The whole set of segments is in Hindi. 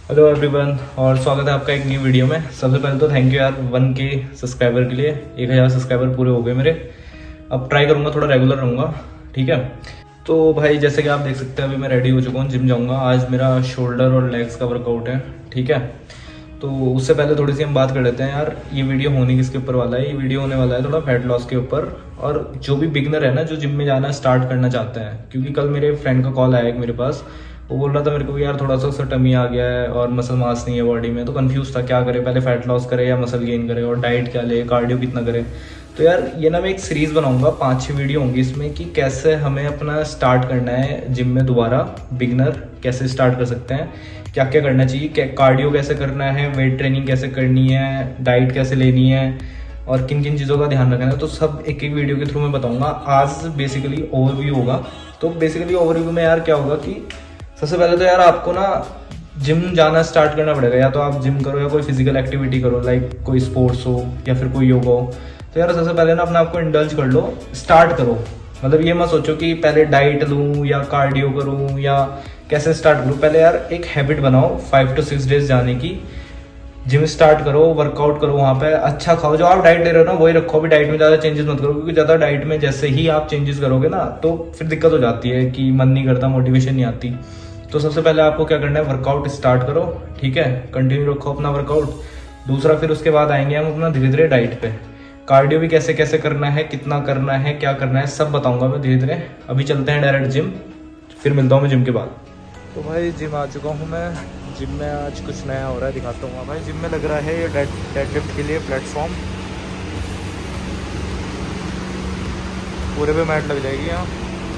हेलो एवरीवन और स्वागत है आपका एक न्यू वीडियो में। सबसे पहले तो थैंक यू यार 1K सब्सक्राइबर के लिए। 1000 सब्सक्राइबर पूरे हो गए मेरे। अब ट्राई करूंगा थोड़ा रेगुलर रहूंगा, ठीक है। तो भाई जैसे कि आप देख सकते हैं अभी मैं रेडी हो चुका हूँ, जिम जाऊंगा। आज मेरा शोल्डर और लेग्स का वर्कआउट है, ठीक है। तो उससे पहले थोड़ी सी हम बात कर लेते हैं यार, ये वीडियो होने किसके ऊपर वाला है। ये वीडियो होने वाला है थोड़ा फैट लॉस के ऊपर, और जो भी बिगनर है ना, जो जिम में जाना स्टार्ट करना चाहते हैं। क्योंकि कल मेरे फ्रेंड का कॉल आया एक मेरे पास, वो बोल रहा था मेरे को यार थोड़ा सा टमी आ गया है और मसल मास नहीं है बॉडी में, तो कंफ्यूज था क्या करे, पहले फैट लॉस करे या मसल गेन करे, और डाइट क्या ले, कार्डियो कितना करे। तो यार ये ना मैं एक सीरीज बनाऊंगा, 5-6 वीडियो होंगी इसमें कि कैसे हमें अपना स्टार्ट करना है जिम में दोबारा। बिगनर कैसे स्टार्ट कर सकते हैं, क्या क्या करना चाहिए, कार्डियो कैसे करना है, वेट ट्रेनिंग कैसे करनी है, डाइट कैसे लेनी है, और किन किन चीज़ों का ध्यान रखना है। तो सब एक एक वीडियो के थ्रू मैं बताऊंगा। आज बेसिकली ओवरव्यू होगा। तो बेसिकली ओवरव्यू में यार क्या होगा कि सबसे पहले तो यार आपको ना जिम जाना स्टार्ट करना पड़ेगा। या तो आप जिम करो या कोई फिजिकल एक्टिविटी करो, लाइक कोई स्पोर्ट्स हो या फिर कोई योगा हो। तो यार सबसे पहले ना अपने आप को इंडल्ज कर लो, स्टार्ट करो। मतलब ये मत सोचो कि पहले डाइट लूँ या कार्डियो करूँ या कैसे स्टार्ट करूँ। पहले यार एक हैबिट बनाओ 5 to 6 डेज जाने की। जिम स्टार्ट करो, वर्कआउट करो, वहाँ पे अच्छा खाओ। जो आप डाइट ले रहे हो ना वही रखो। अभी डाइट में ज़्यादा चेंजेस मत करो, क्योंकि ज़्यादा डाइट में जैसे ही आप चेंजेस करोगे ना तो फिर दिक्कत हो जाती है कि मन नहीं करता, मोटिवेशन नहीं आती। तो सबसे पहले आपको क्या करना है, वर्कआउट स्टार्ट करो, ठीक है। कंटिन्यू रखो अपना वर्कआउट। दूसरा फिर उसके बाद आएंगे हम अपना धीरे धीरे डाइट पे। कार्डियो भी कैसे कैसे करना है, कितना करना है, क्या करना है, सब बताऊंगा मैं धीरे धीरे। अभी चलते हैं डायरेक्ट जिम, फिर मिलता हूँ मैं जिम के बाद। तो भाई जिम आ चुका हूँ मैं। जिम में आज कुछ नया हो रहा है, दिखाता हूँ भाई। जिम में लग रहा है ये डेडलिफ्ट के लिए प्लेटफॉर्म, पूरे पे मैट लग जाएगी यहाँ।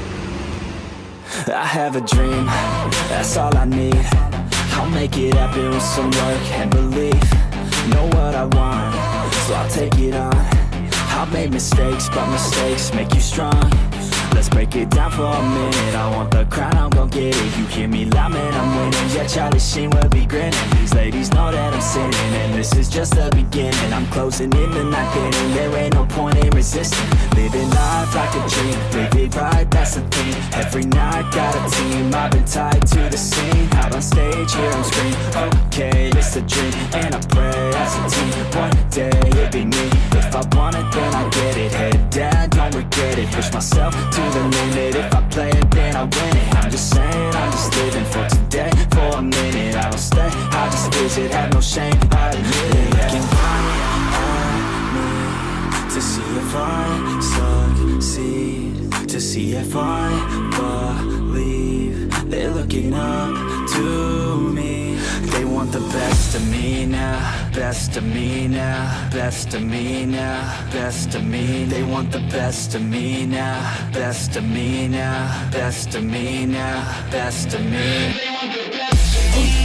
I have a dream, that's all I need. I'll make it happen with some work and belief. Know what I want, so I'll take it on. I've made mistakes, but mistakes make you strong. Let's break it down for a minute. I want the crown, I'm gon' get it. You hear me loud, man, I'm winning. Yeah, Charlie Sheen will be grinning. These ladies know that I'm sinning, and this is just the beginning. I'm closing in the night inning. There ain't no point in resisting. Living life like a dream, live it right, that's the thing. Every night got a team, I've been tied to the scene. Out on stage, hear them scream. Okay, it's a dream, and I pray as a team. One day it'll be me. If I want it, then I get it. Head down, don't regret it. Push myself to the limit. If I play it, then I win it. I'm just saying, I'm just living for today, for a minute. I don't stay, I just visit, have no shame, I admit it. Looking right at me to see if I succeed, to see if I believe. They're looking up to me. They want the best of me now, best of me now, best of me now, best of me. They want the best of me now, best of me now, best of me now, best of me. They want the best of me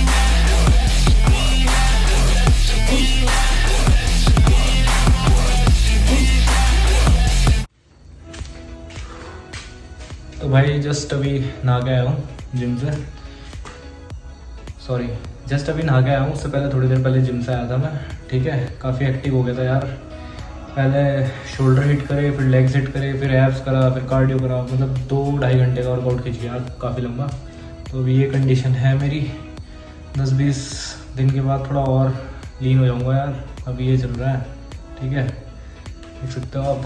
तो भाई जस्ट अभी नहा के आया हूँ जिम से। सॉरी, जस्ट अभी नहा के आया हूँ। उससे पहले थोड़ी देर पहले जिम से आया था मैं, ठीक है। काफ़ी एक्टिव हो गया था यार। पहले शोल्डर हिट करे, फिर लेग्स हिट करे, फिर एब्स करा, फिर कार्डियो करा। मतलब 2-2.5 घंटे का वर्कआउट खींच गया, काफ़ी लंबा। तो अभी ये कंडीशन है मेरी। 10-20 दिन के बाद थोड़ा और लीन हो जाऊँगा यार। अभी ये चल रहा है, ठीक है, देख सकते हो आप।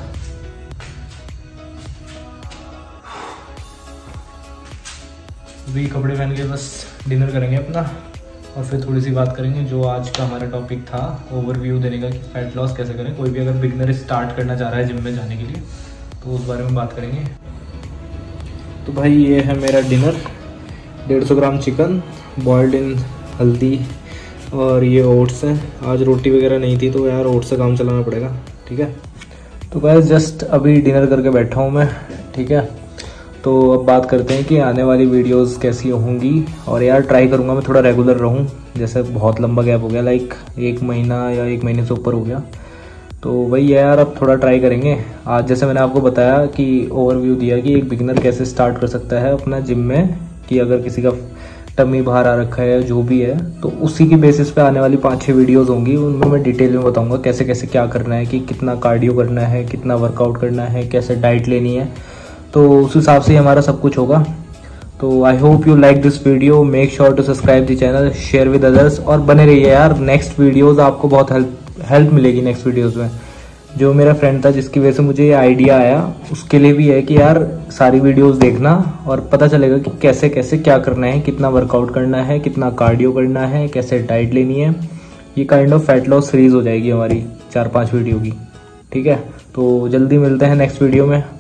अभी कपड़े पहन के बस डिनर करेंगे अपना, और फिर थोड़ी सी बात करेंगे जो आज का हमारा टॉपिक था, ओवरव्यू देने का कि फ़ैट लॉस कैसे करें। कोई भी अगर बिगनर स्टार्ट करना चाह रहा है जिम में जाने के लिए तो उस बारे में बात करेंगे। तो भाई ये है मेरा dinner, 150 gram chicken boiled in haldi, और ये ओट्स हैं। आज रोटी वगैरह नहीं थी तो यार ओट्स से काम चलाना पड़ेगा, ठीक है। तो गाइस जस्ट अभी डिनर करके बैठा हूँ मैं, ठीक है। तो अब बात करते हैं कि आने वाली वीडियोस कैसी होंगी। और यार ट्राई करूँगा मैं थोड़ा रेगुलर रहूँ। जैसे बहुत लंबा गैप हो गया, लाइक 1 महीना या 1 महीने से ऊपर हो गया, तो वही है यार। अब थोड़ा ट्राई करेंगे। आज जैसे मैंने आपको बताया कि ओवरव्यू दिया कि एक बिगिनर कैसे स्टार्ट कर सकता है अपना जिम में, कि अगर किसी का टमी बाहर आ रखा है जो भी है, तो उसी की बेसिस पे आने वाली 5-6 वीडियोस होंगी। उनमें मैं डिटेल में बताऊंगा कैसे कैसे क्या करना है, कि कितना कार्डियो करना है, कितना वर्कआउट करना है, कैसे डाइट लेनी है। तो उस हिसाब से ही हमारा सब कुछ होगा। तो I hope you like this video, make sure to subscribe the channel, share with others और बने रहिए यार। नेक्स्ट वीडियोस आपको बहुत हेल्प मिलेगी नेक्स्ट वीडियोस में। जो मेरा फ्रेंड था जिसकी वजह से मुझे ये आइडिया आया, उसके लिए भी है कि यार सारी वीडियोस देखना और पता चलेगा कि कैसे कैसे क्या करना है, कितना वर्कआउट करना है, कितना कार्डियो करना है, कैसे डाइट लेनी है। ये kind of fat loss series हो जाएगी हमारी 4-5 वीडियो की, ठीक है। तो जल्दी मिलते हैं नेक्स्ट वीडियो में।